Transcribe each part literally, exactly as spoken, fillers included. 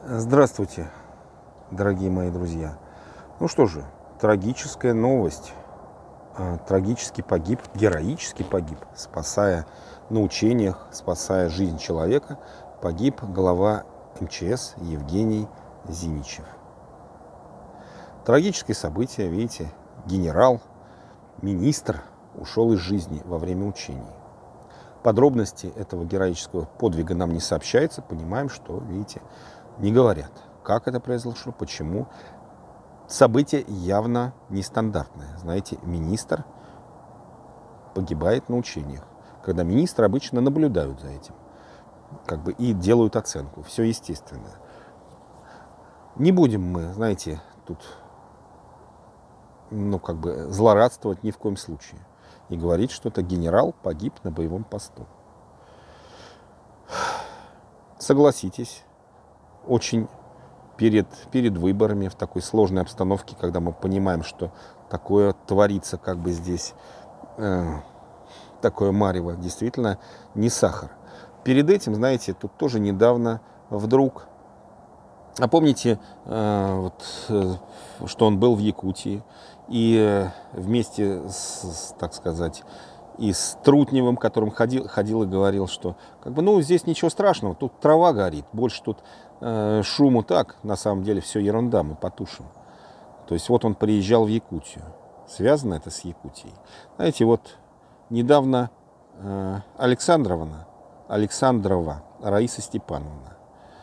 Здравствуйте, дорогие мои друзья. Ну что же, трагическая новость. А, Трагически погиб, героически погиб, спасая на учениях, спасая жизнь человека, погиб глава эм че эс Евгений Зиничев. Трагическое событие, видите, генерал, министр ушел из жизни во время учений. Подробности этого героического подвига нам не сообщается, понимаем, что, видите, не говорят, как это произошло, почему. Событие явно нестандартное. Знаете, министр погибает на учениях, когда министры обычно наблюдают за этим, как бы, и делают оценку. Все естественно. Не будем мы, знаете, тут, ну, как бы, злорадствовать ни в коем случае и говорить, что это генерал погиб на боевом посту. Согласитесь, очень перед, перед выборами в такой сложной обстановке, когда мы понимаем, что такое творится, как бы здесь, э, такое марево, действительно не сахар. Перед этим, знаете, тут тоже недавно вдруг, а помните, э, вот, э, что он был в Якутии, и э, вместе с, так сказать, и с Трутневым, которым ходил, ходил и говорил, что, как бы, ну, здесь ничего страшного, тут трава горит, больше тут э, шуму так, на самом деле все ерунда, мы потушим. То есть вот он приезжал в Якутию. Связано это с Якутией. Знаете, вот недавно э, Александровна, Александрова Раиса Степановна,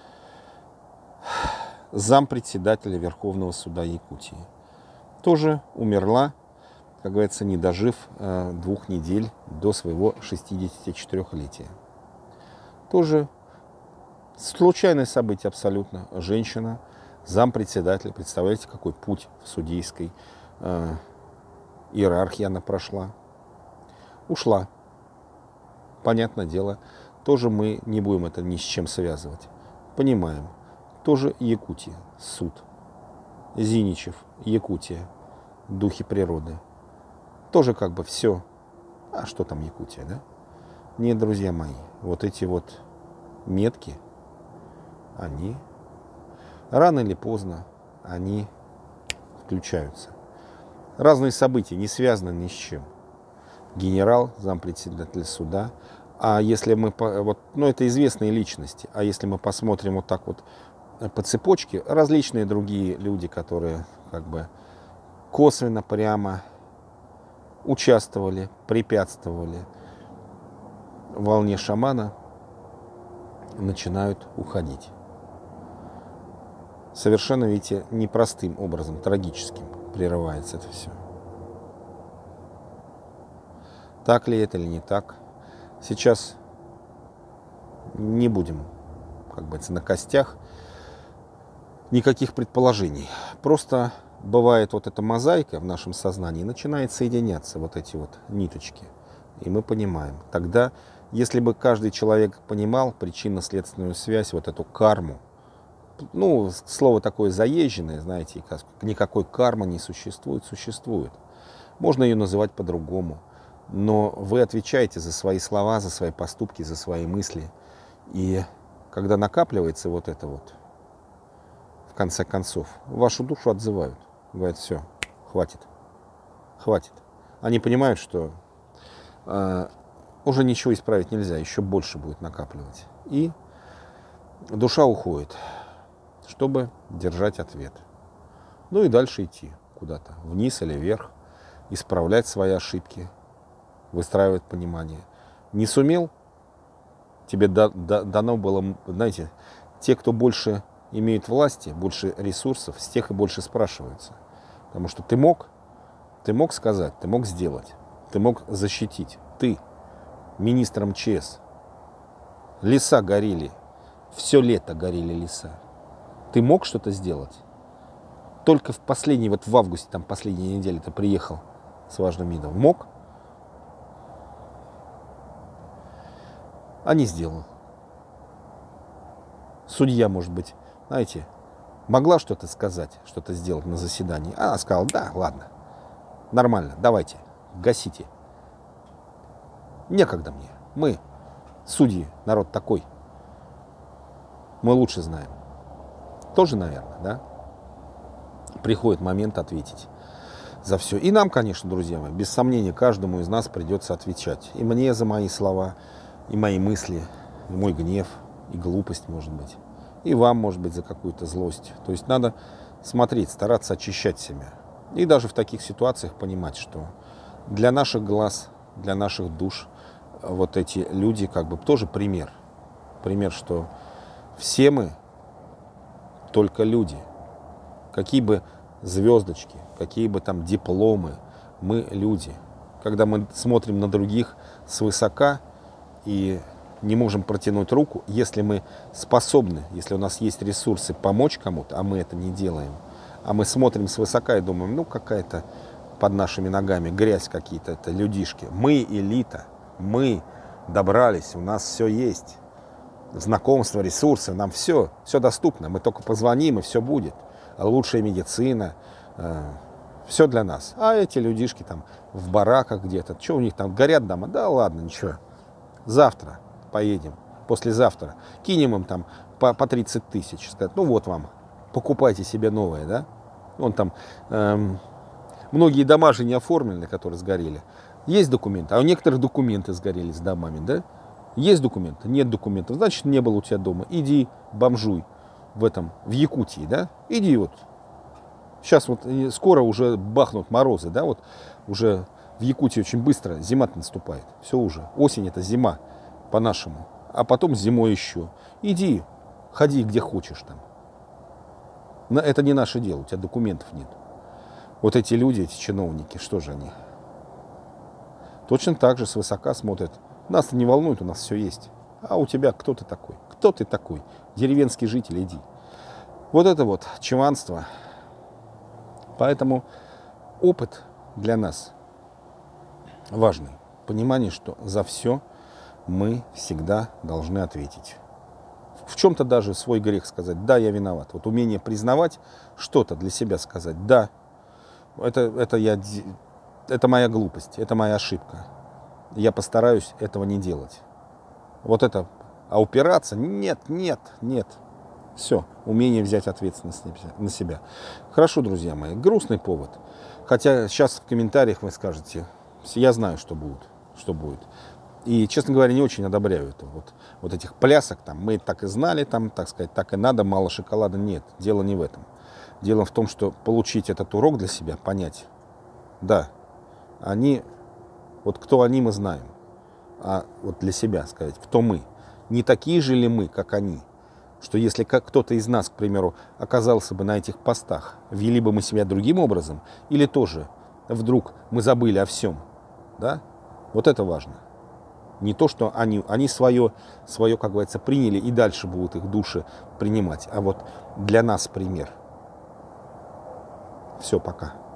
зампредседателя Верховного суда Якутии, тоже умерла, как говорится, не дожив э, двух недель до своего шестидесятичетырёхлетия. Тоже случайное событие абсолютно. Женщина, зампредседателя. Представляете, какой путь в судейской э, иерархии она прошла. Ушла. Понятное дело. Тоже мы не будем это ни с чем связывать. Понимаем. Тоже Якутия. Суд. Зиничев. Якутия. Духи природы. Тоже как бы все. А что там Якутия, да? Нет, друзья мои, вот эти вот метки, они рано или поздно, они включаются. Разные события, не связаны ни с чем. Генерал, зампредседатель суда. А если мы, вот, ну это известные личности, а если мы посмотрим вот так вот по цепочке, различные другие люди, которые как бы косвенно, прямо участвовали, препятствовали волне шамана, начинают уходить. Совершенно, видите, непростым образом, трагическим прерывается это все. Так ли это или не так? Сейчас не будем, как бы, на костях никаких предположений. Просто бывает вот эта мозаика в нашем сознании, начинает соединяться вот эти вот ниточки. И мы понимаем. Тогда, если бы каждый человек понимал причинно-следственную связь, вот эту карму, ну, слово такое заезженное, знаете, никакой кармы не существует, существует. Можно ее называть по-другому. Но вы отвечаете за свои слова, за свои поступки, за свои мысли. И когда накапливается вот это вот, в конце концов, вашу душу отзывают. Говорят, все, хватит, хватит. Они понимают, что э, уже ничего исправить нельзя, еще больше будет накапливать. И душа уходит, чтобы держать ответ. Ну и дальше идти куда-то, вниз или вверх, исправлять свои ошибки, выстраивать понимание. Не сумел, тебе да, да, дано было, знаете, те, кто больше имеют власти, больше ресурсов, с тех и больше спрашиваются. Потому что ты мог, ты мог сказать, ты мог сделать, ты мог защитить. Ты, министр эм че эс, леса горели, все лето горели леса. Ты мог что-то сделать? Только в последний, вот в августе, там последней неделе ты приехал с важным видом. Мог? А не сделал. Судья, может быть, знаете, могла что-то сказать, что-то сделать на заседании. Она сказала, да, ладно, нормально, давайте, гасите. Некогда мне. Мы, судьи, народ такой. Мы лучше знаем. Тоже, наверное, да? Приходит момент ответить за все. И нам, конечно, друзья мои, без сомнения, каждому из нас придется отвечать. И мне за мои слова, и мои мысли, и мой гнев, и глупость, может быть. И вам, может быть, за какую-то злость. То есть надо смотреть, стараться очищать себя. И даже в таких ситуациях понимать, что для наших глаз, для наших душ вот эти люди как бы тоже пример. Пример, что все мы только люди. Какие бы звездочки, какие бы там дипломы, мы люди. Когда мы смотрим на других свысока и не можем протянуть руку, если мы способны, если у нас есть ресурсы помочь кому-то, а мы это не делаем, а мы смотрим свысока и думаем, ну какая-то под нашими ногами грязь какие-то, это людишки. Мы элита, мы добрались, у нас все есть. Знакомства, ресурсы, нам все, все доступно. Мы только позвоним, и все будет. Лучшая медицина, э, все для нас. А эти людишки там в бараках где-то, что у них там, горят дома? Да ладно, ничего. Завтра поедем, послезавтра. Кинем им там по, по тридцать тысяч. Сказать, ну вот вам, покупайте себе новое, да? Вон там эм, многие дома же не оформлены, которые сгорели. Есть документы, а у некоторых документы сгорели с домами, да? Есть документы? Нет документов. Значит, не было у тебя дома. Иди бомжуй в этом, в Якутии, да? Иди вот. Сейчас вот скоро уже бахнут морозы, да? Вот уже в Якутии очень быстро зима наступает. Все уже. Осень это зима по-нашему. А потом зимой еще. Иди, ходи где хочешь там. Это не наше дело. У тебя документов нет. Вот эти люди, эти чиновники, что же они? Точно так же свысока смотрят. Нас-то не волнует, у нас все есть. А у тебя кто ты такой? Кто ты такой? Деревенский житель, иди. Вот это вот чванство. Поэтому опыт для нас важный. Понимание, что за все мы всегда должны ответить. В чем-то даже свой грех сказать. Да, я виноват. Вот умение признавать что-то для себя сказать. Да, это, это, я, это моя глупость, это моя ошибка. Я постараюсь этого не делать. Вот это. А упираться? Нет, нет, нет. Все. Умение взять ответственность на себя. Хорошо, друзья мои. Грустный повод. Хотя сейчас в комментариях вы скажете, я знаю, что будет. Что будет. И, честно говоря, не очень одобряю это. Вот, вот этих плясок. Там, мы так и знали, там, так сказать, так и надо, мало шоколада. Нет, дело не в этом. Дело в том, что получить этот урок для себя, понять. Да, они... Вот кто они, мы знаем. А вот для себя сказать, кто мы. Не такие же ли мы, как они? Что если как кто-то из нас, к примеру, оказался бы на этих постах, вели бы мы себя другим образом? Или тоже вдруг мы забыли о всем? Да? Вот это важно. Не то, что они, они свое, свое, как говорится, приняли и дальше будут их души принимать. А вот для нас пример. Все, пока.